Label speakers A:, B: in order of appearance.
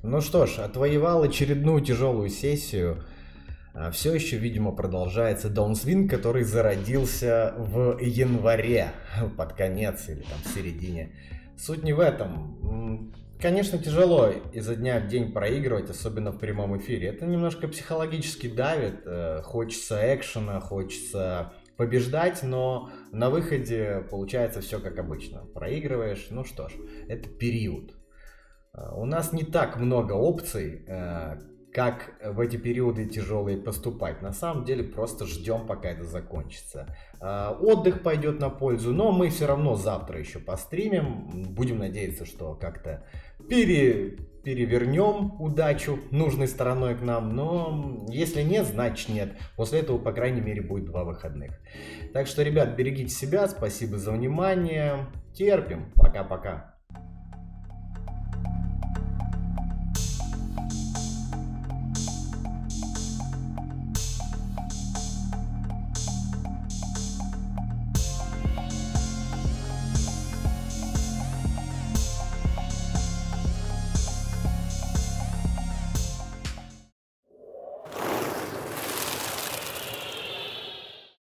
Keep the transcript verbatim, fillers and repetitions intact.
A: Ну что ж, отвоевал очередную тяжелую сессию. Все еще, видимо, продолжается даунсвинг, который зародился в январе, под конец или там в середине. Суть не в этом. Конечно, тяжело изо дня в день проигрывать, особенно в прямом эфире. Это немножко психологически давит. Хочется экшена, хочется побеждать, но на выходе получается все как обычно. Проигрываешь, ну что ж, это период. У нас не так много опций, как в эти периоды тяжелые поступать. На самом деле просто ждем, пока это закончится. Отдых пойдет на пользу, но мы все равно завтра еще постримим. Будем надеяться, что как-то пере... перевернем удачу нужной стороной к нам. Но если нет, значит нет. После этого, по крайней мере, будет два выходных. Так что, ребят, берегите себя. Спасибо за внимание. Терпим. Пока-пока.